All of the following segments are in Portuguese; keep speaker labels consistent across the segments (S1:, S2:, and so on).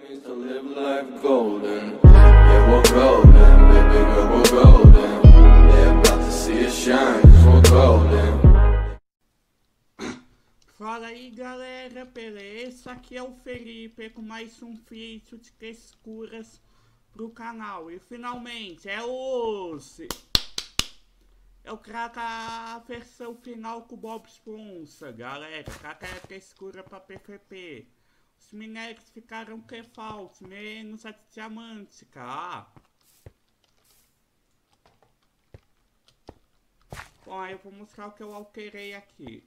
S1: Dreams to live life golden. Yeah, we're golden, baby girl, we're golden. They're about to see us shine, 'cause we're golden.
S2: Fala aí galera, beleza? Aqui é o Felipe com mais um vídeo de texturas pro canal. E finalmente é hoje eu trago a versão final com o Bob Esponja, galera. Traga a textura pra PVP. Os minérios ficaram que faltam, menos a de diamante, tá? Bom, aí eu vou mostrar o que eu alterei aqui.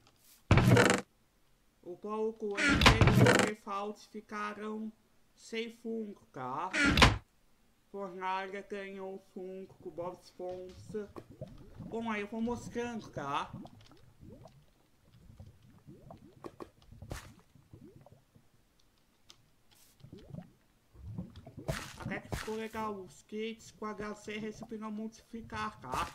S2: O pouco e o default ficaram sem fungo, tá? Fornalha ganhou o fungo com o Bob Esponja. Bom, aí eu vou mostrando, tá? Até que ficou legal os kits com HC recebendo a modificar, tá?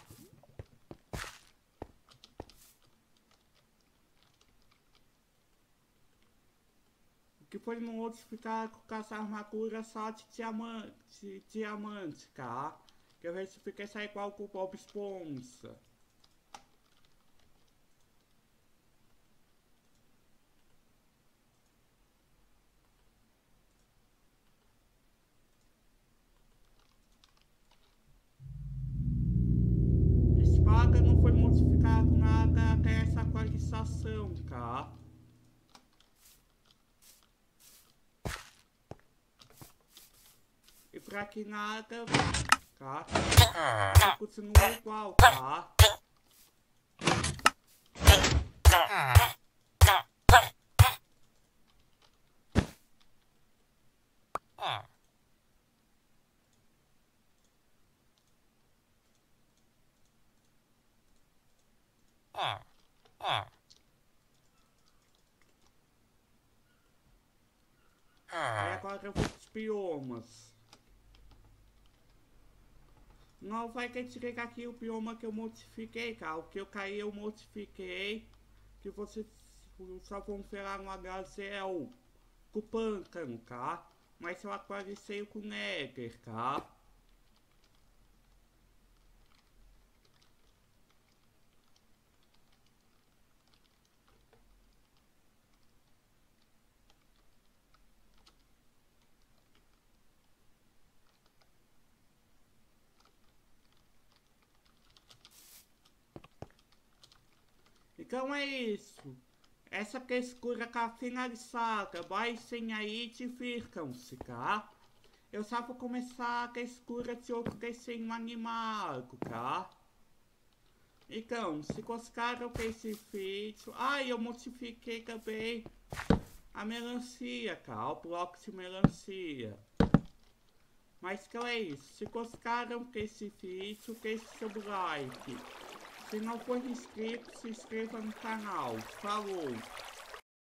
S2: Que foi modificar com as armaduras só de diamante, tá? Que eu retifiquei essa igual com o Bob Esponja. Espada não foi modificado nada até essa atualização, tá? E pra que nada, tá? Continua igual, tá? Aí agora eu vou pros biomas. Não vai ter que chegar aqui o bioma que eu modifiquei, cara. O que eu caí eu modifiquei. Que vocês só vão ver lá no HZL com o pântano, tá? Mas eu atualizei com o Nether, tá? Então é isso. Essa textura tá finalizada. Baixem aí e divirtam-se, tá? Eu só vou começar a textura de outro desenho animado, tá? Então, se gostaram desse vídeo... eu modifiquei também a melancia, tá? O bloco de melancia. Mas então é isso. Se gostaram desse vídeo, deixe seu like. Se não for inscrito, se inscreva no canal. Falou!